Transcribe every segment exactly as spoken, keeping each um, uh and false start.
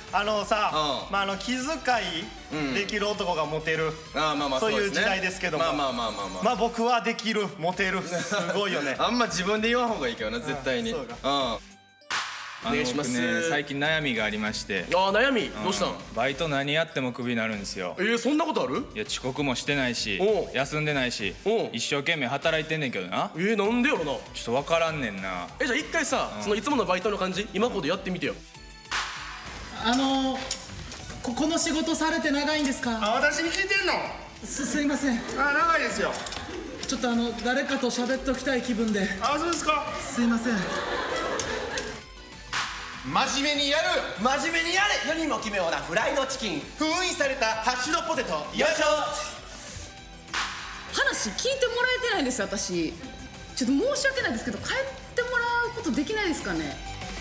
あのさ、まああの気遣いできる男がモテる、そういう時代ですけども、まあまあまあまあまあ、まあ僕はできる、モテる、すごいよね。あんま自分で言わん方がいいけどな、絶対に。うん。お願いします。 最近悩みがありまして。 ああ、悩みどうしたん？ バイト何やってもクビになるんですよ。 えー、そんなことある？ いや、遅刻もしてないし休んでないし一生懸命働いてんねんけどな。 えー、なんでやろな。 ちょっと分からんねんな。 え、じゃあ一回さ、そのいつものバイトの感じ今ここでやってみてよ。 あのここの仕事されて長いんですか？ あ、私に聞いてんの？ すすいません。 あ、長いですよ。 ちょっとあの誰かと喋っときたい気分で。 あ、そうですか。 すいません。 真面目にやる。 真面目にやれ。世にも奇妙なフライドチキン、封印されたハッシュドポテト。よいしょ。 話聞いてもらえてないんですよ、私。ちょっと申し訳ないですけど、帰ってもらうことできないですかね。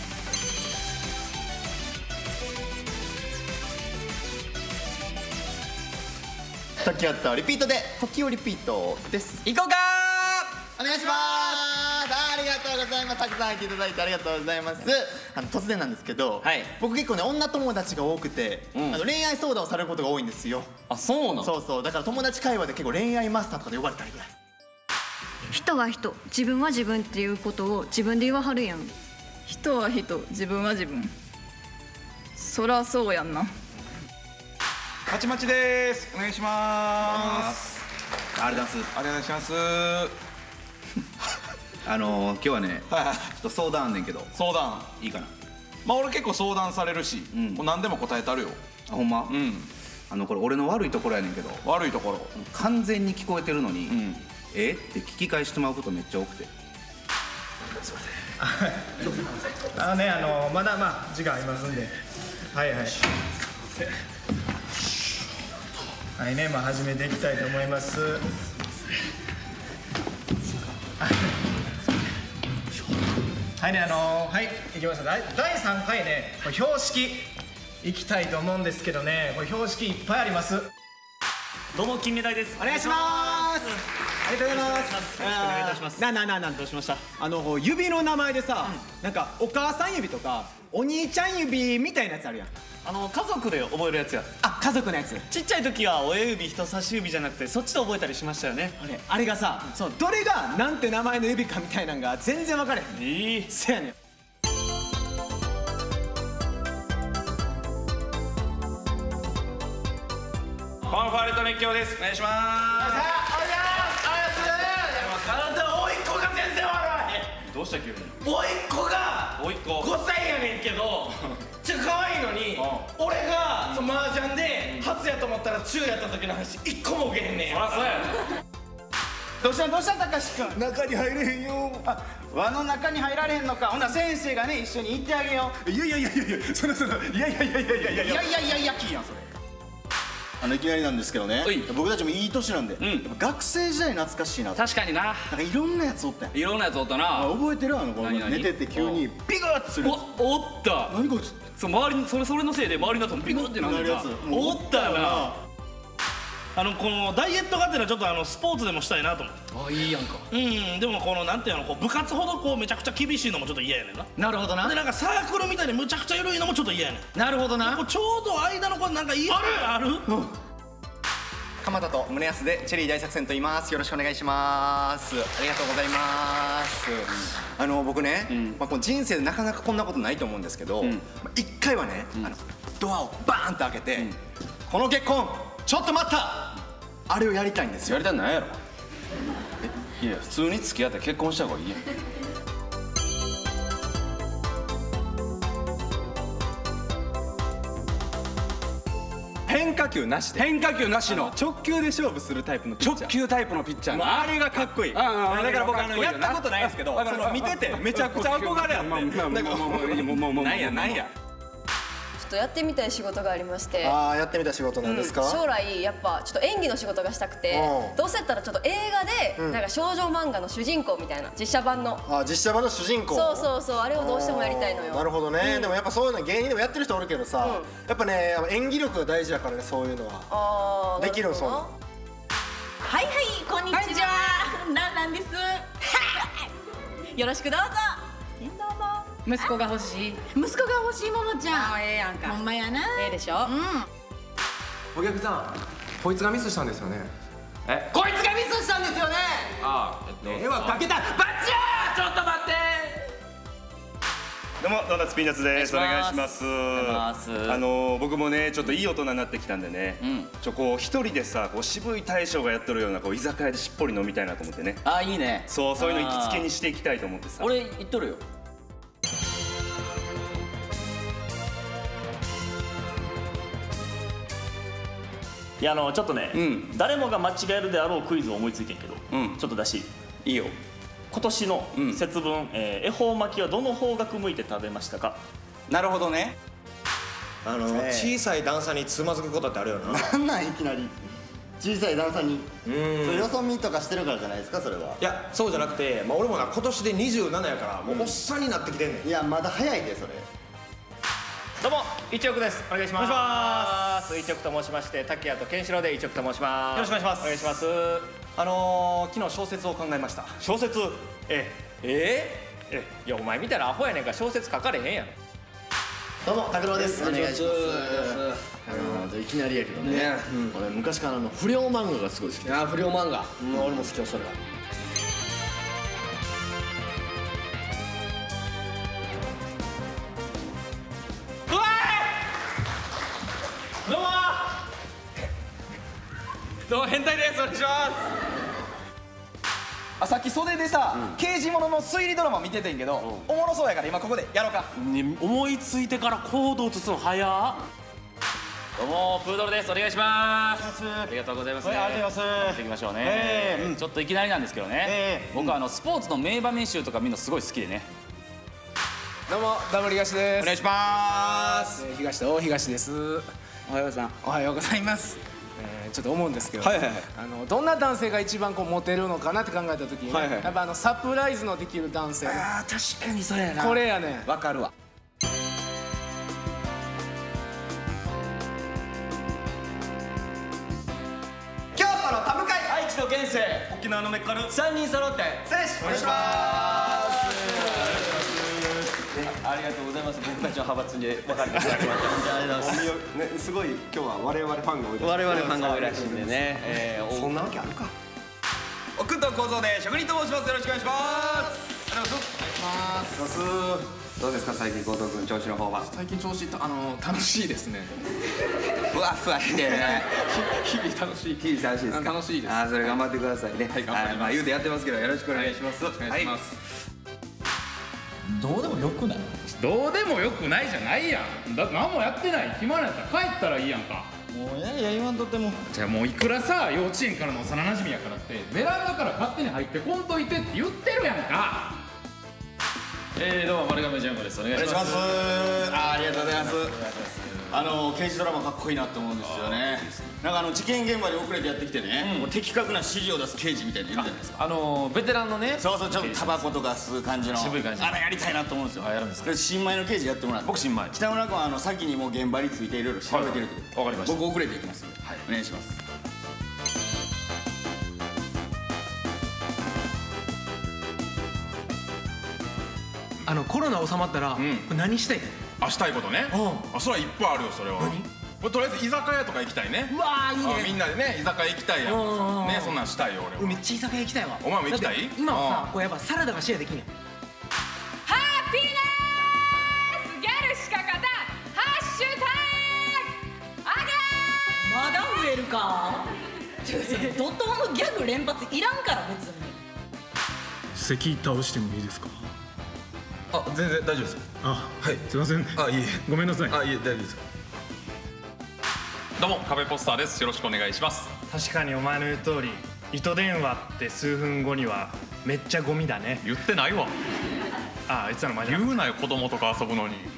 時あったリピートで時をリピートです。 行こうかー。お願いします。ありがとうございます。たくさん入っていただいてありがとうございます。あの突然なんですけど、はい、僕結構ね女友達が多くて、うん、あの恋愛相談をされることが多いんですよ。 あ、そうなの？ そうそう、だから友達会話で結構恋愛マスターとかで呼ばれたりぐらい。 人は人、自分は自分っていうことを自分で言わはるやん。 人は人、自分は自分。そらそうやんな。 まちまちです。お願いします。 ありがとうございます。 ありがとうございます。 あのー、今日はね、はいはい、ちょっと相談あんねんけど。 相談いいかな。 まあ俺結構相談されるし、うん、もう何でも答えたるよ。 あ、ほんま？うん。あのこれ俺の悪いところやねんけど。 悪いところ。 完全に聞こえてるのに、うん、えって聞き返してまうことめっちゃ多くて。 すいません。あのね、あのまだまあ時間ありますんで、はいはい。すいません。はいね、まあ始めていきたいと思います。はいね、あのー、はい、いきました。だいさんかいね、これ標識いきたいと思うんですけどね、これ標識いっぱいあります。 どうも金目鯛です。 お願いします。ありがとうございます。 よろしくお願いいたします。 ななななどうしました？あの指の名前でさ、うん、なんかお母さん指とかお兄ちゃん指みたいなやつあるやん。 あの家族で覚えるやつや。 あ、家族のやつ。 ちっちゃい時は親指人差し指じゃなくてそっちで覚えたりしましたよね。 あれあれがさ、うん、そうどれがなんて名前の指かみたいなんが全然分かれへん。 ええー、 せやねん。 ファンファーレと熱狂です。お願いします。 あなた甥っ子が全然悪い。 どうした急に？ 甥っ子が甥っ子ごさいやねんけど、ちょっと可愛いのに、俺がその麻雀で初やと思ったら中やった時の話一個も受けへんねん。 そらそうや。 どうしたどうしたたかし君。中に入れへんよ。あ、輪の中に入られへんのか。ほな先生がね一緒に行ってあげよう。いやいやいやいやいや、そのそのいやいやいやいやいやいやいやいやいやいやキーやんそれ。 あのいきなりなんですけどね、僕たちもいい年なんで、うん、学生時代懐かしいな。 確かにな。 なんかいろんなやつおったやん。 いろんなやつおったな。 覚えてる？あのこの寝てて急にビグッてする。 おった。 何こいつ。 そう周りそれそれのせいで周りのやつもビグッてなるやつ。おったな。 あのこのダイエットがっていうのはちょっとあのスポーツでもしたいなと思う。 あ、いいやんか。 うんでもこのなんていうのこう部活ほどこうめちゃくちゃ厳しいのもちょっと嫌やねんな。 なるほどな。 でなんかサークルみたいにむちゃくちゃ緩いのもちょっと嫌やねん。 なるほどな。 こうちょうど間のこうなんかいいあるある。 鎌田と宗安でチェリー大作戦と言います。よろしくお願いします。ありがとうございます。あの僕ね、うん、まあこの人生でなかなかこんなことないと思うんですけど、一、うん、回はね、うん、あのドアをバーンと開けて、うん、この結婚ちょっと待った。あれをやりたいんですよ。 やりたいのなんやろ。え、いや普通に付き合って結婚した方がいいやん。 変化球なしで。 変化球なしの直球で勝負するタイプのピッチャー。 直球タイプのピッチャー。 あれがかっこいい。だから僕あのやったことないですけど、その見ててめちゃくちゃ憧れあって。なんかもうもうもうなんやなんや。 ちょっとやってみたい仕事がありまして。 ああ、やってみたい仕事なんですか？ 将来やっぱちょっと演技の仕事がしたくて、どうせやったらちょっと映画でなんか少女漫画の主人公みたいな実写版の。 あ、実写版の主人公。 そうそうそう、あれをどうしてもやりたいのよ。 なるほどね。でもやっぱそういうの芸人でもやってる人おるけどさ、やっぱね演技力が大事だからね、そういうのは。ああ、できるのそう。 はいはい、こんにちは。なんなんです。よろしくどうぞ。どうも。 息子が欲しい。息子が欲しいももちゃん。ああ、ええやんか。ほんまやな。ええでしょ。 お客さん、こいつがミスしたんですよね。 え、 こいつがミスしたんですよね。 ああ、えっと絵はかけたバッチャー。ちょっと待って。 どうもドーナツピーナッツです。お願いします。あの僕もねちょっといい大人になってきたんでね、ちょこう一人でさこう渋い大将がやっとるようなこう居酒屋でしっぽり飲みたいなと思ってね。 あ、いいね。 そうそういうの行きつけにしていきたいと思ってさ。 俺言っとるよ。いや、あのちょっとね、誰もが間違えるであろうクイズを思いついてんけど、ちょっと出しいいよ。今年の節分、えー、恵方巻きはどの方角向いて食べましたか？ なるほどね。 あの小さい段差につまずくことってあるよな。 なんなんいきなり小さい段差に。それよそ見とかしてるからじゃないですか、それは。 いや、そうじゃなくて、まあ、俺もな今年でにじゅうななやからもうおっさんになってきてんねん。 いや、まだ早いでそれ。 どうも一億です。お願いします。お願いします。一億と申しまして、竹谷とケンシロウで一億と申します。 よろしくお願いします。 お願いします。 あのー、昨日小説を考えました。 小説？ええええ、いやお前見たらアホやねんから小説書かれへんやろ。 どうも拓郎です。お願いします。 あのいきなりやけどね、俺昔からの不良漫画がすごい好きです。 あ、不良漫画、俺も好きよそれは。 どうもどうも変態です。お願いします。 あ、さっき袖でさ、刑事ものの推理ドラマ見ててんけど、おもろそうやから今ここでやろうか。 思いついてから行動移すの早っ。 どうもプードルです。お願いします。ありがとうございますね。 ありがとうございます。行きましょうね。ちょっといきなりなんですけどね、僕はあのスポーツの名場面集とか見るのすごい好きでね。 どうもダブル東です。 お願いします。 東と大東です。おはようさん。おはようございます。えー、ちょっと思うんですけど、はいはいはい、あのどんな男性が一番こうモテるのかなって考えた時に、ね、はいはい、やっぱあのサプライズのできる男性、ね、 あー確かにそれやな。 これやね。 わかるわ。京都の田向かい、 愛知の現世、沖縄のメッカル、さんにん揃って失礼しお願いします。ありがとうございます。僕たちの派閥に分かれていただきました。ありがとうございます。 すごい今日は我々ファンが多いです。 我々ファンが多いらしいんでね。えー、そんなわけあるか。 奥藤幸三で職人と申します。よろしくお願いします。ありがとうございます。どうですか最近、後藤君調子の方は。 最近調子あの楽しいですね。 ふわふわしてね。 日々楽しい。 日々楽しいです。 楽しいです。 あ、それ頑張ってくださいね。はい、頑張ります。まあ言うてやってますけどよろしくお願いします。 お願いします。 どうでもよくない？ どうでもよくないじゃないやん。だって何もやってない。暇なんやったら帰ったらいいやんか。 もういやいや言わんとっても。 じゃあもういくらさ幼稚園からの幼馴染やからってベランダから勝手に入ってこんといてって言ってるやんか。 えー、どうも丸亀ジャンボです。お願いします。 あ、ありがとうございます。あの刑事ドラマかっこいいなって思うんですよね。なんかあの事件現場に遅れてやってきてね、うん、的確な指示を出す刑事みたいなのいるじゃないですか。 あのー、ベテランのね。 そうそう、ちょっとタバコとか吸う感じの渋い感じ。 あれやりたいなと思うんですよ。 あ、やるんですか。 新米の刑事やってもらって。 僕新米。 北村君はあの先にもう現場についていろいろ調べてるってこと。 わかりました。 僕遅れていきます。はい、お願いします。 あのコロナ収まったら、うん、これ何したい？ あ、したいことね。あ、それはいっぱいあるよ。それは何？とりあえず居酒屋とか行きたいね。 うわー、いいね。 みんなでね居酒屋行きたいやんね。そんなんしたいよ俺は。 めっちゃ居酒屋行きたいわ。 お前も行きたい？ 今はさ、こうやっぱサラダがシェアできんやん。 ハッピーネスギャルしか勝たんハッシュタグあげー。 まだ増えるか。ドットホのギャグ連発いらんから別に。 席倒してもいいですか？ あ、全然大丈夫です。 あ、はい、すいません。 あ、いえ、 ごめんなさい。 あ、いえ、大丈夫です。どうも壁ポスターです。よろしくお願いします。 確かにお前の言う通り糸電話って数分後にはめっちゃゴミだね。 言ってないわ。 あ、あいつらの前言うなよ、子供とか遊ぶのに。